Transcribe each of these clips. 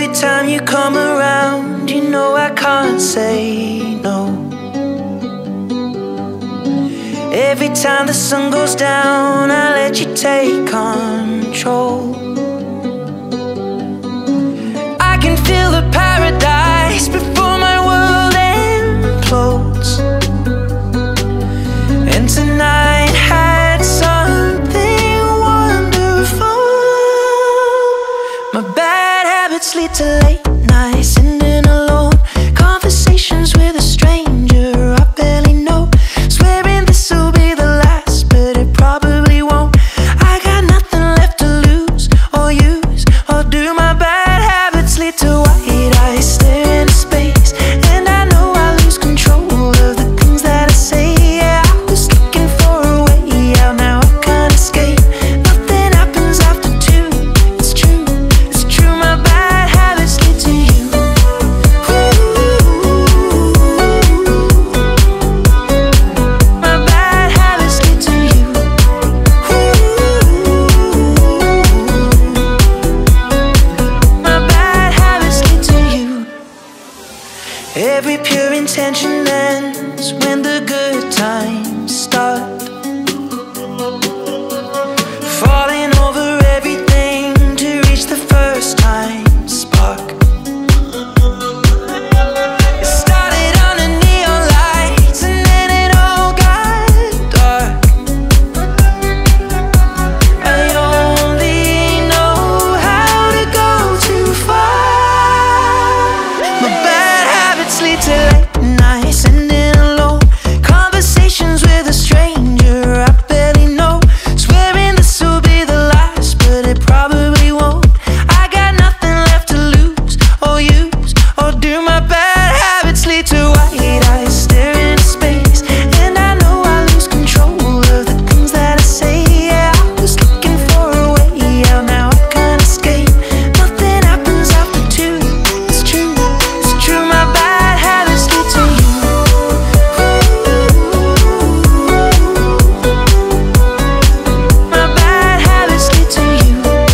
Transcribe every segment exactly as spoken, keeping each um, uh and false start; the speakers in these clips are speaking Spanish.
Every time you come around, you know I can't say no. Every time the sun goes down, I let you take control. I can feel the paradise before my world implodes. And tonight had something wonderful. My bad habits lead to late nights, ending alone. Conversations with a stranger I barely know. Swearing this will be the last, but it probably won't. I got nothing left to lose or use or do. My bad habits lead to white eyes staring into space, and I know I lose control of the things that I say. Yeah, I was looking for a way out, now I can't escape. Nothing happens after two. It's true, it's true. My bad habits lead to you. My bad habits lead to you. My bad habits lead to you. Every pure intention ends when the good times start. Falling over everything to reach the first time spark. It started under neon lights and then it all got dark. I only know how to go too far. My bad habits lead to late nights, ending alone. Conversations with a stranger I barely know. Swearing this will be the last, but it probably won't. I got nothing left to lose or use or do. My bad habits lead to white eyes staring into space, and I know I lose control of the things that I say. Yeah, I was looking for a way out, now I can't escape. Nothing happens after two. It's true, it's true. My bad habits lead to you. My bad habits lead to you.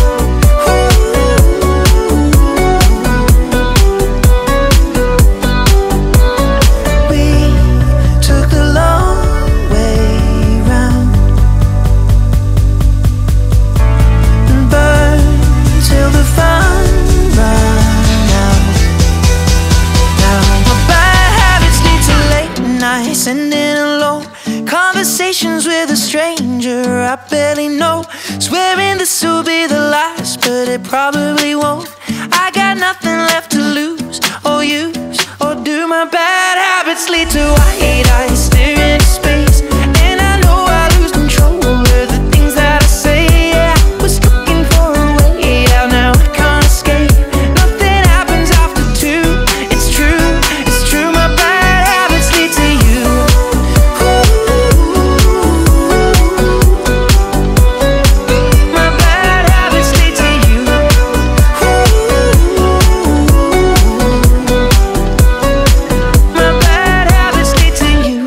We took the long way round and burned till the fun ran out. Now my bad habits lead to late nights, ending alone. Conversations with a stranger I barely know. Swearing this will be the last, but it probably won't. I got nothing left to lose or use or do. My bad habits lead to white eyes staring into space, and I know I lose control of the things that I say. Yeah, I was looking for a way out, now I can't escape. Nothing happens after two. It's true, it's true. My bad habits lead to you. My bad habits lead to you. My bad habits lead to you.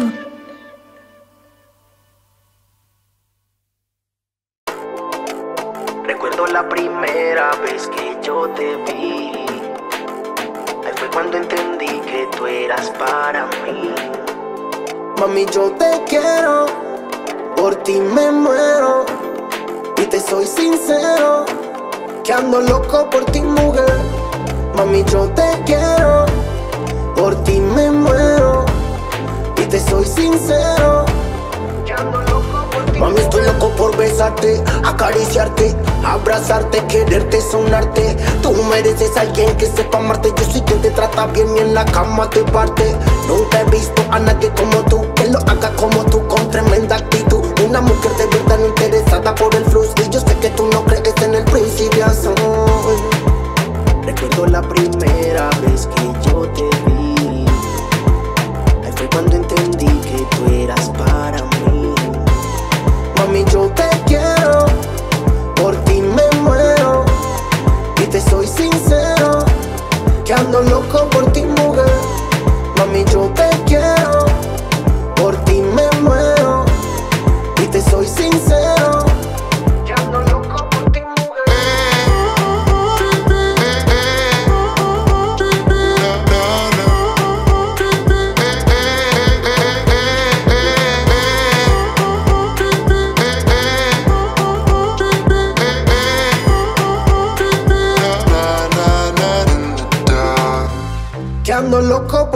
Recuerdo la primera vez que yo te vi. Ahí fue cuando entendí que tú eras para mí. Mami, yo te quiero, por ti me muero. Y te soy sincero, que ando loco por ti, mujer. Mami, yo te quiero, por ti me muero. Y te soy sincero, que ando loco por ti. Mami, estoy loco por besarte, acariciarte, abrazarte, quererte, sonarte. Tú mereces a alguien que sepa amarte. Yo soy quien te trata bien y en la cama te parte. Nunca he visto a nadie como tú, que lo haga como tú, con tremenda actitud. Una mujer de verdad no interesada por el flux. Y yo sé que tú no crees en el principiazo. Recuerdo la primera vez que yo te vi. Ahí fue cuando entendí que tú eras para mí. Mami, yo te quiero, por ti me muero. Y te soy sincero, que ando loco por ti, mujer. Mami, yo te quiero,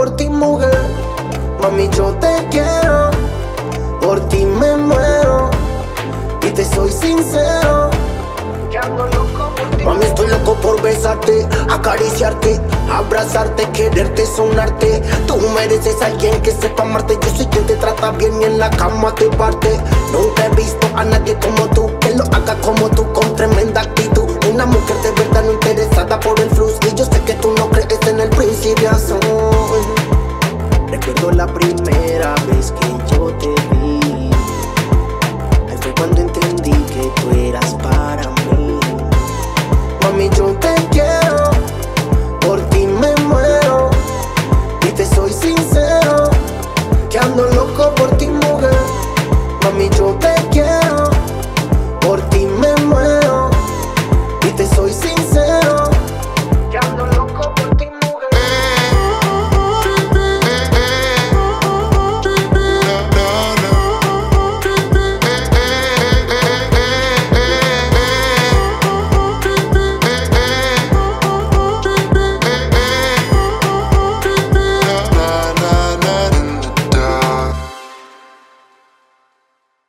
por ti, mujer. Mami, yo te quiero, por ti me muero. Y te soy sincero, que ando loco por ti. Mami, estoy loco por besarte, acariciarte, abrazarte, quererte, sonarte. Tú mereces a alguien que sepa amarte. Yo soy quien te trata bien y en la cama te parte. Nunca he visto a nadie como tú, que lo haga como tú, con tremenda actitud. Una mujer de verdad no interesada por el flux. Y yo sé que tú no crees en el principio azul. Recuerdo la primera vez que yo te vi. Ahí fue cuando entendí que tú eras para mí. Mami, yo te